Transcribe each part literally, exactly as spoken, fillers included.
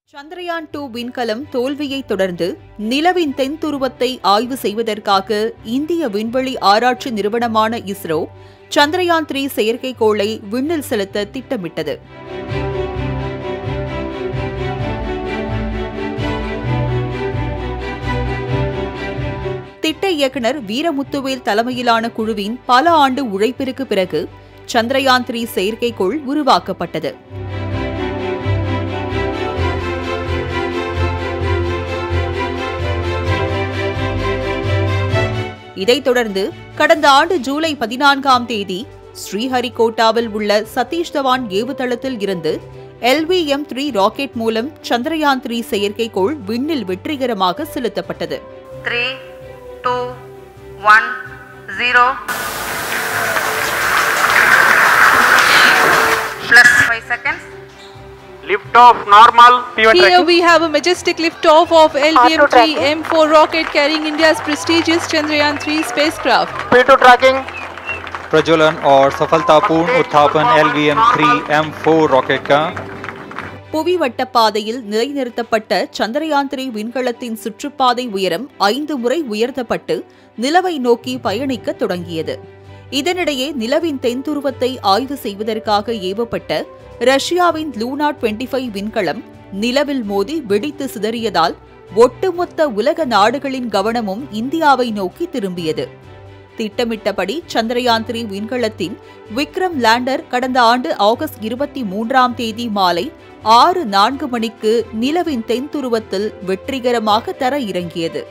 Chandrayaan two விண்கலம் தோல்வியை தொடர்ந்து நிலவின் தென் துருவத்தை ஆய்வு செய்வதற்காக இந்திய விண்வெளி ஆராய்ச்சி நிறுவனமான இஸ்ரோ சந்திரயான் த்ரீ செயற்கைக்கோளை விண்ணில் செலுத்த திட்டமிட்டது. திட்ட இயக்குநர் வீரமுத்துவேல் தலைமையிலான குழுவின் பல ஆண்டு உழைப்பிற்கு பிறகு சந்திரயான் த்ரீ செயற்கைக்கோள் உருவாக்கப்பட்டது. இதைத் தொடர்ந்து கடந்த ஆண்டு ஜூலை பதினான்காம் தேதி ஸ்ரீஹரிகோட்டாவில் உள்ள சதீஷ் தவான் ஏவுதளத்தில் இருந்து L V M three rocket மூலம் சந்திரயான் த்ரீ செயற்கைக்கோள் விண்ணில் வெற்றிகரமாக செலுத்தப்பட்டது. Three two one zero plus five seconds. Lift off normal. Here we have a majestic lift off of L V M three M four rocket carrying India's prestigious Chandrayaan three spacecraft. P two tracking. प्रज्वलन और सफलतापूर्ण उत्थापन L V M three M four rocket का புவி வட்டப்பாதையில் நிலைநிறுத்தப்பட்ட Chandrayaan three விண்கலத்தின் சுற்றுப்பாதை உயரம் ஐந்து முறை உயர்த்தப்பட்டு நிலவை நோக்கி பயணிக்க தொடங்கியது. இதனிடையே நிலவின் தென் துருவத்தை ஆய்வு செய்வதற்காக ஏவப்பட்ட ரஷ்யாவின் லூனா இருபத்தி ஐந்து விண்கலம் நிலவில் மோதி வெடித்து சிதறியதால் ஒட்டுமொத்த உலக நாடுகளின் கவனமும் இந்தியாவை நோக்கி திரும்பியது. திட்டமிட்டபடி சந்திரயான் த்ரீ விண்கலத்தின் விக்ரம் லேண்டர் கடந்த ஆண்டு ஆகஸ்ட் இருபத்தி மூன்றாம் தேதி மாலை ஆறு நான்கு மணிக்கு நிலவின் தென் துருவத்தில் வெற்றிகரமாக தர இறங்கியது.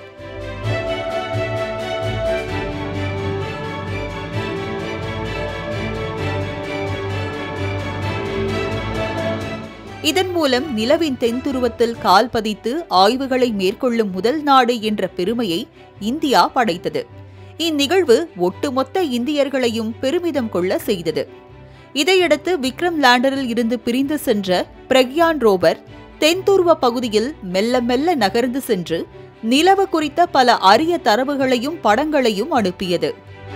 இதன் மூலம் நிலவின் தென் துருவத்தில் கால் பதித்து ஆய்வுகளை மேற்கொள்ளும் முதல் நாடு என்ற பெருமையை இந்தியா படைத்தது. இந்நிகழ்வு ஒட்டுமொத்த இந்தியர்களையும் பெருமிதம் கொள்ள செய்தது. இதையடுத்து விக்ரம் லேண்டரில் இருந்து பிரிந்து சென்ற பிரக்யான் ரோவர் தென் துருவ பகுதியில் மெல்ல மெல்ல நகர்ந்து சென்று நிலவு குறித்த பல அரிய தரவுகளையும் படங்களையும் அனுப்பியது.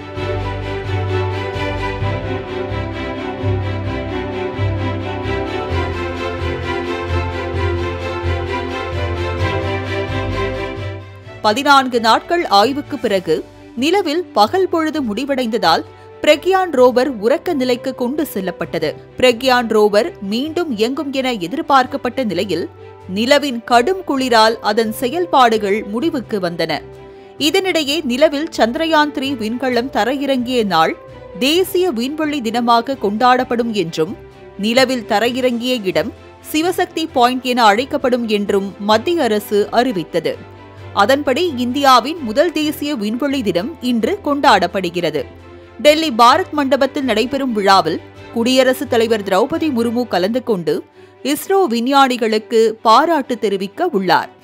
பதினான்கு நாட்கள் ஆய்வுக்கு பிறகு நிலவில் பகல் பொழுது முடிவடைந்ததால் பிரக்யான் ரோவர் உறக்க நிலைக்கு கொண்டு செல்லப்பட்டது. பிரக்யான் ரோவர் மீண்டும் இயங்கும் என எதிர்பார்க்கப்பட்ட நிலையில் நிலவின் கடும் குளிரால் அதன் செயல்பாடுகள் முடிவுக்கு வந்தன. இதனிடையே நிலவில் சந்திரயான் த்ரீ விண்கலம் தரையிறங்கிய நாள் தேசிய விண்வெளி தினமாக கொண்டாடப்படும் என்றும் நிலவில் தரையிறங்கிய இடம் சிவசக்தி பாயிண்ட் என அழைக்கப்படும் என்றும் மத்திய அரசு அறிவித்தது. அதன்படி இந்தியாவின் முதல் தேசிய விண்வெளி தினம் இன்று கொண்டாடப்படுகிறது. டெல்லி பாரத் மண்டபத்தில் நடைபெறும் விழாவில் குடியரசுத் தலைவர் திரௌபதி முர்மு கலந்து கொண்டு இஸ்ரோ விஞ்ஞானிகளுக்கு பாராட்டு தெரிவிக்க உள்ளார்.